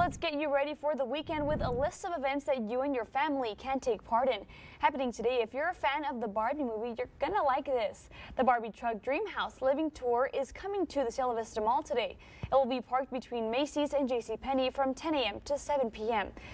Let's get you ready for the weekend with a list of events that you and your family can take part in. Happening today, if you're a fan of the Barbie movie, you're gonna like this. The Barbie truck Dreamhouse Living Tour is coming to the Cielo Vista Mall today. It will be parked between Macy's and JCPenney from 10 a.m. to 7 p.m.